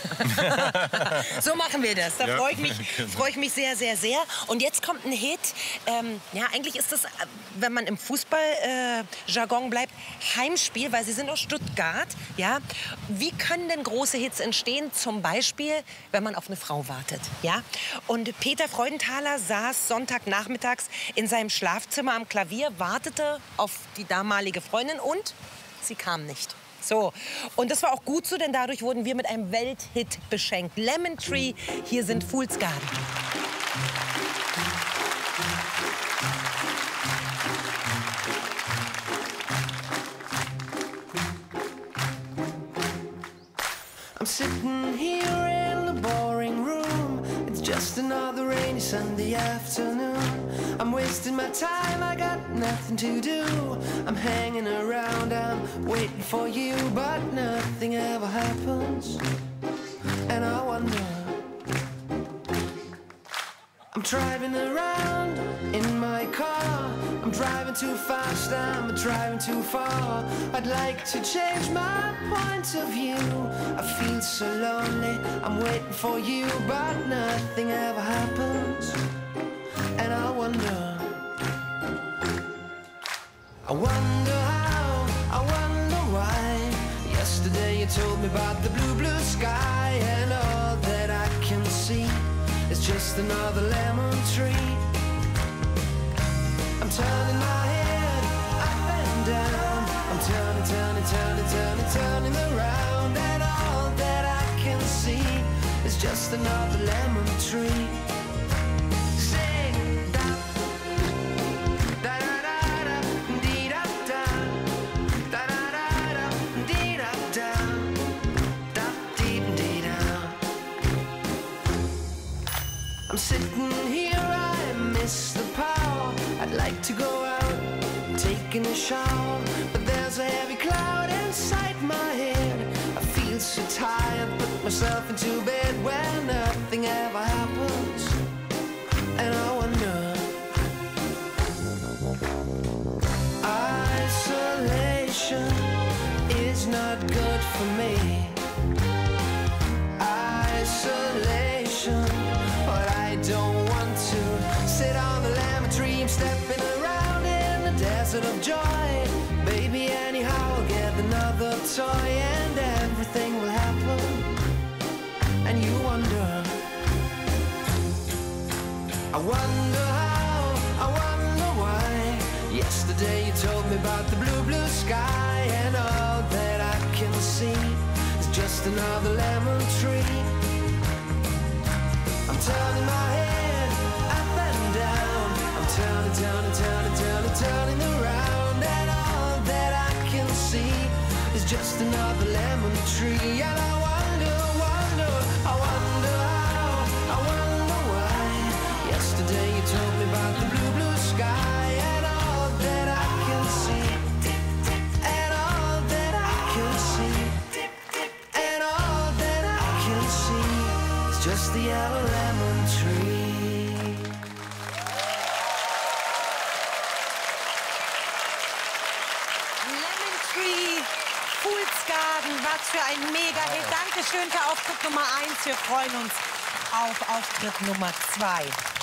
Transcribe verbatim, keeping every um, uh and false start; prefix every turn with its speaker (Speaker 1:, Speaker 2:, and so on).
Speaker 1: So machen wir das. Da
Speaker 2: Ja.
Speaker 1: freue ich mich, freue ich mich sehr, sehr, sehr. Und jetzt kommt ein Hit. Ähm, ja, eigentlich ist das, wenn man im Fußball-Jargon äh, bleibt, Heimspiel, weil Sie sind aus Stuttgart. Ja? Wie können denn große Hits entstehen? Zum Beispiel, wenn man auf eine Frau wartet. Ja? Und Peter Freudenthaler saß Sonntagnachmittags in seinem Schlafzimmer am Klavier, wartete auf die damalige Freundin und sie kam nicht. So, und das war auch gut so, denn dadurch wurden wir mit einem Welthit beschenkt. Lemon Tree, hier sind Fool's Garden.
Speaker 3: I'm sitting here in the boring room. It's just another rainy Sunday afternoon. I'm wasting my time, I got nothing to do. I'm hanging around, I'm waiting for you, but nothing ever happens. And I wonder, I'm driving around in my car. I'm driving too fast, I'm driving too far. I'd like to change my point of view. I feel so lonely, I'm waiting for you, but nothing ever happens. And I wonder, I wonder how, I wonder why. Yesterday you told me about the blue, blue sky, and all that I can see is just another lemon tree. I'm turning my head up and down. I'm turning, turning, turning, turning, turning around, and all that I can see is just another lemon tree. Sing da da da da da dee da da da da da da dee da da da dee dee da. I'm sitting here, I miss the power. I'd like to go out, taking a shower, but there's a heavy cloud inside my head. I feel so tired, put myself into bed where nothing ever happens. And I wonder, isolation is not good for me. Isolation, but I don't want to sit on the lemon tree. I'm stepping around in the desert of joy. Baby, anyhow, I'll get another toy and everything will happen. And you wonder, I wonder how, I wonder why. Yesterday you told me about the blue, blue sky, and all that I can see is just another lemon tree. I'm turning my head up and down. I'm turning, turning, turning, turning, turning around, and all that I can see is just another lemon tree. And I wonder, wonder, I wonder how, I wonder why. Yesterday you told me about the blue, blue sky, and all that I can see, and all that I can see, and all that I can see is just the yellow lemon tree.
Speaker 1: Lemon Tree, Fool's Garden, was für ein Mega-Hit. Dankeschön für Auftritt Nummer eins. Wir freuen uns auf Auftritt Nummer zwei.